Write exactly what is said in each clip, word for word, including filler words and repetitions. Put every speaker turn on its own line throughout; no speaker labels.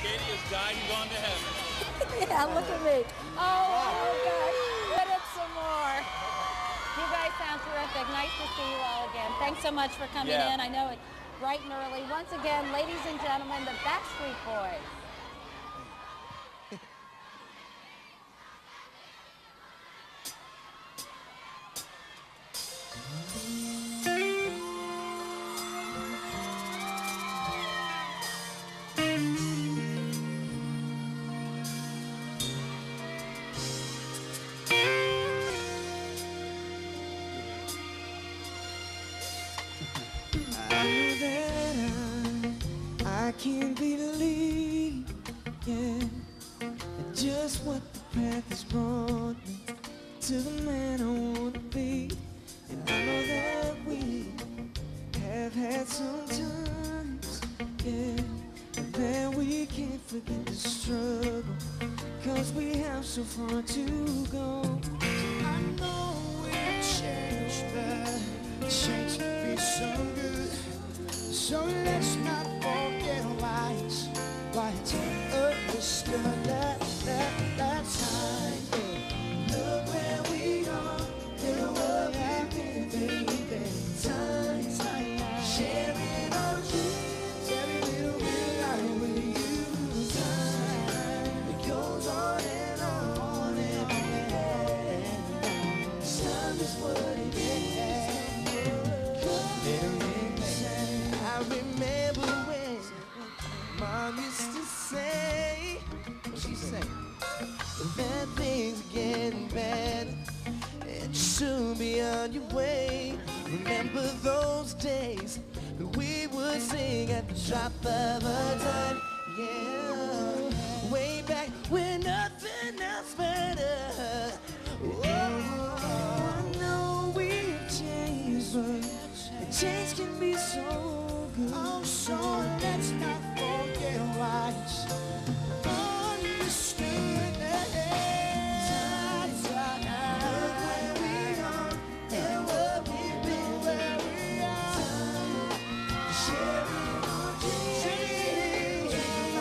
Katie has died and gone to heaven.
Yeah, look at me. Oh, oh God. Put it some more. You guys sound terrific. Nice to see you all again. Thanks so much for coming
Yeah.
in. I know it's bright and early. Once again, ladies and gentlemen, the Backstreet Boys.
I can't believe, yeah, just what the path has brought me to the man I want to be. And I know that we have had some times, yeah, and that we can't forget the struggle, cause we have so far to go. I know we've changed, but change can be so good. So let's not forget why it's, why it's understood that, that, that time. Look where we are, and what happened, baby. Time, time, sharing our dreams, every little bit out with you. Time, it goes on and on and on. Time is what it is. I remember when Mom used to say, what she say? That things are getting better and soon be on your way. Remember those days that we would sing at the drop of a dime? Yeah, way back when nothing else mattered. Oh, I know we've changed, but change can be so good. Oh, so let's not forget why it's understood. Look where we are and what we've been, where we are. Sharing our dreams.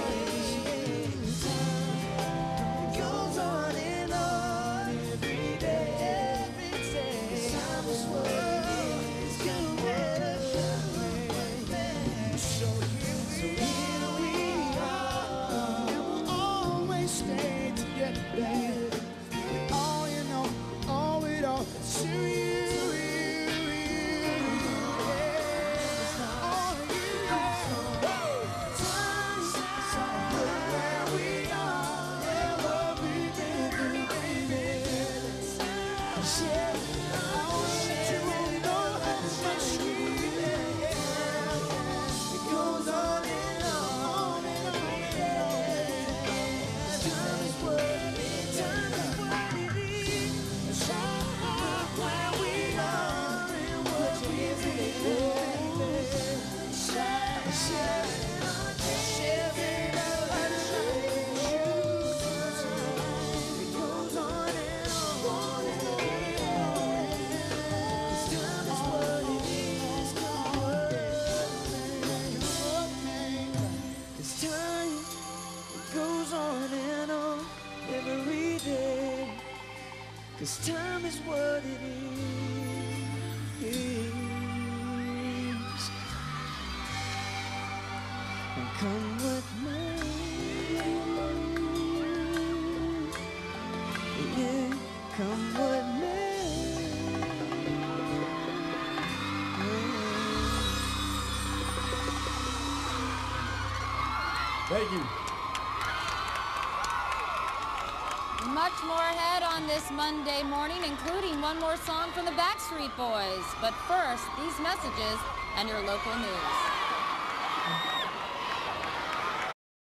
It goes on and on every day, every day. Time is what it is, you better. So here we are, and we'll always stay together, baby. All you know, all it all, it's you, you, you, yeah. All you know. Time, look where we are, and what we've been through, baby. Share, I want you to know how much we, yeah. It goes on and on and on and on. Time is what it is. Time is what it is. Shine where we are and what we've been. Shine, shine, sharing our dreams. It goes on and on and on. Time is what it is. Cause time goes on and on every day. Cause time is what it is. And come what may, yeah, come what may.
Thank you.
Much more ahead on this Monday morning, including one more song from the Backstreet Boys. But first, these messages and your local news.